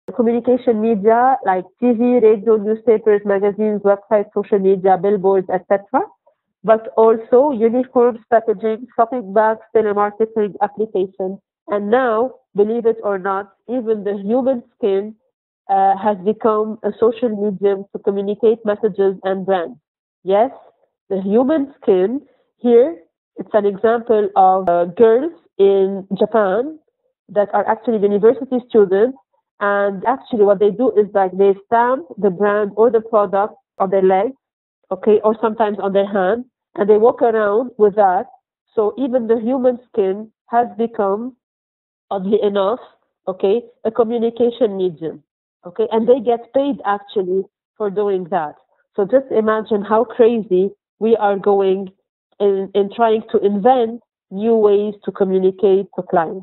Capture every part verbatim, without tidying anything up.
communication media like T V, radio, newspapers, magazines, websites, social media, billboards, et cetera. But also uniforms, packaging, shopping bags, telemarketing, applications. And now, believe it or not, even the human skin uh, has become a social medium to communicate messages and brands. Yes, the human skin here, it's an example of uh, girls in Japan that are actually university students. And actually, what they do is like they stamp the brand or the product on their legs, okay, or sometimes on their hand, and they walk around with that. So even the human skin has become, oddly enough, okay, a communication medium, okay, and they get paid actually for doing that. So just imagine how crazy we are going in, in trying to invent new ways to communicate to clients.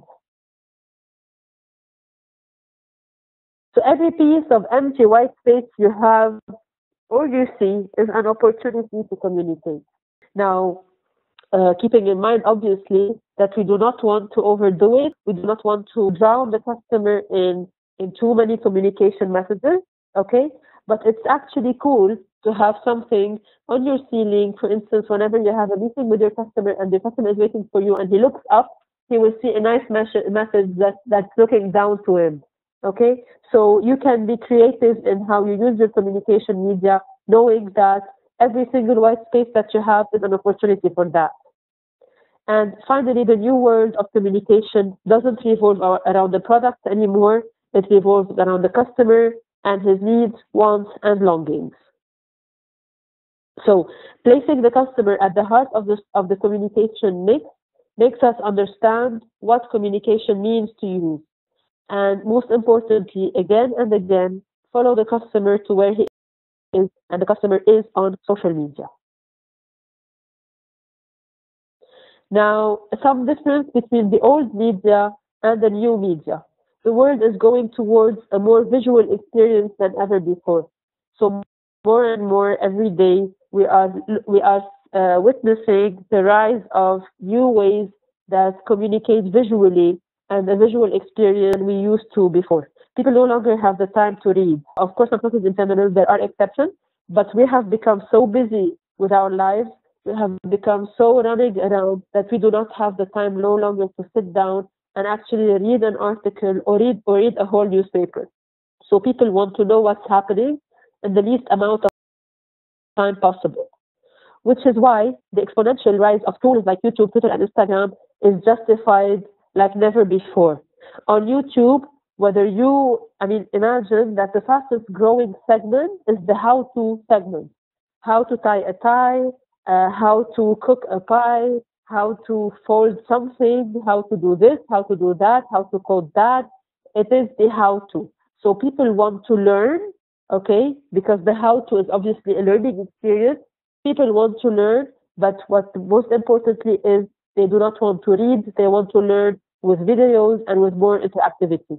So every piece of empty white space you have or you see is an opportunity to communicate. Now, uh, keeping in mind, obviously, that we do not want to overdo it. We do not want to drown the customer in, in too many communication messages, okay? But it's actually cool to have something on your ceiling. For instance, whenever you have a meeting with your customer and the customer is waiting for you and he looks up, he will see a nice mes- message that, that's looking down to him, okay? So you can be creative in how you use your communication media, knowing that every single white space that you have is an opportunity for that. And finally, the new world of communication doesn't revolve around the product anymore. It revolves around the customer and his needs, wants, and longings. So placing the customer at the heart of the, of the communication mix makes us understand what communication means to you. And most importantly, again and again, follow the customer to where he is, and the customer is on social media. Now, some difference between the old media and the new media. The world is going towards a more visual experience than ever before. So more and more every day, we are we are uh, witnessing the rise of new ways that communicate visually and a visual experience we used to before. People no longer have the time to read. Of course, I'm talking in general, there are exceptions, but we have become so busy with our lives, we have become so running around that we do not have the time no longer to sit down and actually read an article or read or read a whole newspaper. So people want to know what's happening in the least amount of time possible, which is why the exponential rise of tools like YouTube, Twitter, and Instagram is justified like never before. On YouTube, whether you, I mean, imagine that the fastest growing segment is the how-to segment. How to tie a tie, uh, how to cook a pie, how to fold something, how to do this, how to do that, how to code that. It is the how-to. So people want to learn, okay, because the how-to is obviously a learning experience. People want to learn, but what most importantly is they do not want to read, they want to learn with videos and with more interactivity.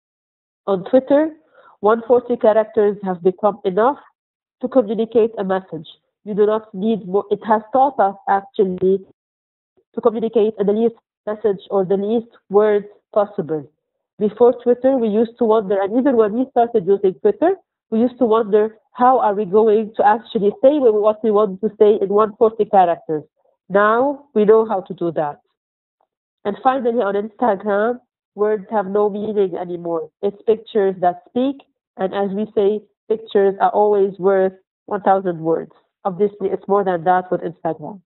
On Twitter, one hundred forty characters have become enough to communicate a message. You do not need more. It has taught us actually to communicate in the least message or the least words possible. Before Twitter, we used to wonder, and even when we started using Twitter, we used to wonder how are we going to actually say what we want to say in one hundred forty characters. Now we know how to do that. And finally, on Instagram, words have no meaning anymore. It's pictures that speak, and as we say, pictures are always worth one thousand words. Obviously, it's more than that with Instagram.